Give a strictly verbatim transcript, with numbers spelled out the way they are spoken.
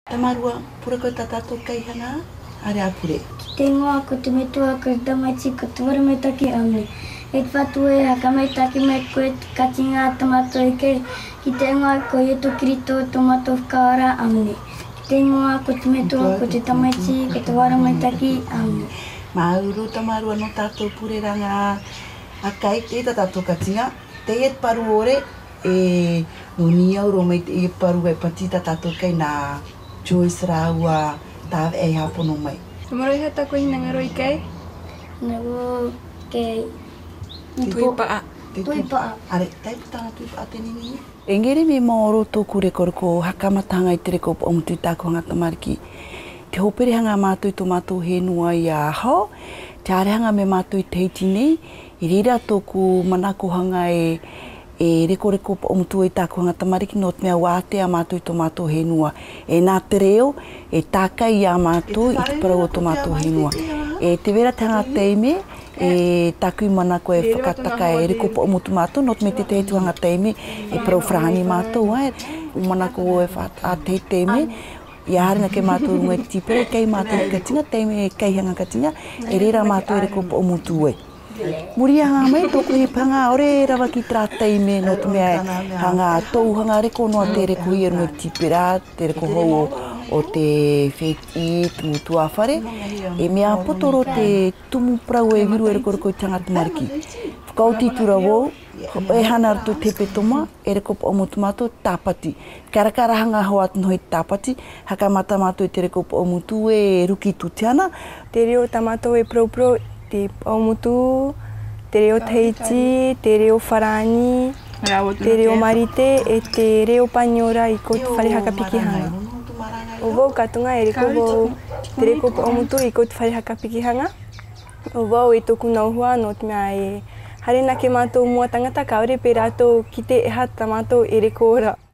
Tamarua, pura ko tatato kai hanga, are apure. Ki te ingoa ko te metua ko te tamaiti ko te warametaki amne. E te watu e hakameitaki me koe te katinga tamato e kei. Ki te ingoa ko e to kirito tomato whakaara amne. Ki te ingoa ko te metua ko te tamaiti ko te warametaki amne. Mauru tamarua no tato pure ranga a kai te tatato katinga. Te e paru ore e no ni auro mai te e paru e pati tatato kai na Joyce Raua tawe e hapono mai. Maroi hata ko hina ngaroi kai? Nago kei. Tui paa. Tui paa. Are, tai putanga tui paa te nini? Engere me maoro tōku rekore ko hakamatanga i te reko o mutu i tāko hanga tamariki. Te hopere hanga mātou i tō mātou he nua i a hao. Te arehanga me mātou i te heiti nei. I rira tōku manako hanga e e reko reko o mutu i tāko hanga tamariki no te mea wāte a mātou i tō mātou he nua. E nā te reo, e tākai i a mātou i te parau o tō mātou he nua. E te vera te hanga teime, e tāku i manako e whakataka e reko o mutu mātou, no te me te te heitu hanga teime, e parau whrahani mātou, ai. O manako e a te teime, i aharina ke mātou runga i tipere, kei mātou i katinga, teime e kei hanga katinga, e rera mātou e reko o mutu e. Muri hanga mai, tōku he panga, ore rawa ki tra teime, no te mea hanga tau hanga reko noa te reko i runga i tipera, te reko hou o, o te wheti, tumu tuawhare. E mea potoro te tumu prau e viru e reko reko i tanga tamariki. Whakauti tura wou, e hana rato tepe toma, e reko o mutu mātou, tāpati. Karakara hanga ho atu no i tāpati, hakamata mātou i te reko o mutu e ruki tu te ana. Te reo tamato e pro pro, te o mutu, te reo teiti, te reo wharani, te reo marite, e te reo panyora i ko te whare hakapiki hanga. O wau katunga e reko wau, te reko o mutu i ko te whare hakapiki hanga. O wau e tōku nauhua no te mea e harina ke mātou mua tangata, ka ore pe rātou ki te e hata mātou e reko ora.